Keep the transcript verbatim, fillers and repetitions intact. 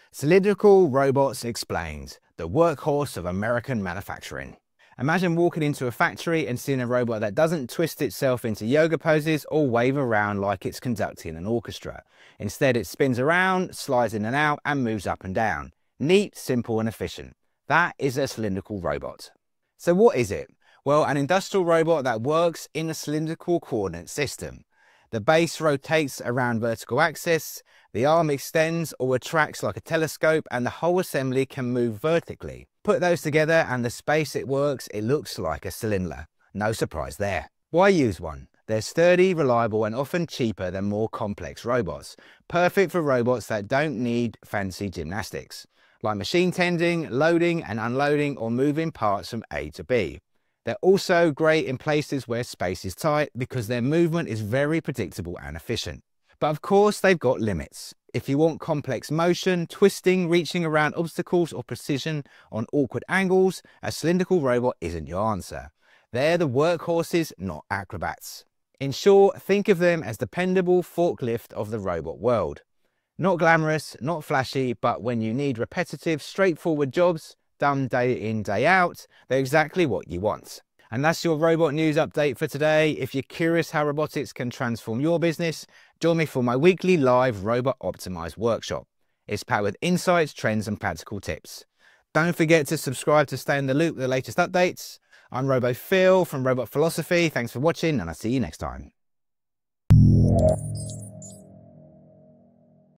Cylindrical Robots Explained, the workhorse of American manufacturing. Imagine walking into a factory and seeing a robot that doesn't twist itself into yoga poses or wave around like it's conducting an orchestra. Instead, it spins around, slides in and out, and moves up and down. Neat, simple, and efficient. That is a cylindrical robot. So what is it? Well, an industrial robot that works in a cylindrical coordinate system. The base rotates around vertical axis, the arm extends or retracts like a telescope, and the whole assembly can move vertically. Put those together and the space it works, it looks like a cylinder. No surprise there. Why use one? They're sturdy, reliable, and often cheaper than more complex robots. Perfect for robots that don't need fancy gymnastics, like machine tending, loading and unloading, or moving parts from A to B. They're also great in places where space is tight because their movement is very predictable and efficient. But of course, they've got limits. If you want complex motion, twisting, reaching around obstacles, or precision on awkward angles, a cylindrical robot isn't your answer. They're the workhorses, not acrobats. In short, think of them as dependable forklift of the robot world. Not glamorous, not flashy, but when you need repetitive, straightforward jobs done day in, day out, they're exactly what you want. And that's your robot news update for today. If you're curious how robotics can transform your business, join me for my weekly live Robot Optimized workshop. It's packed with insights, trends, and practical tips. Don't forget to subscribe to stay in the loop with the latest updates. I'm RoboPhil from Robot Philosophy. Thanks for watching, and I'll see you next time.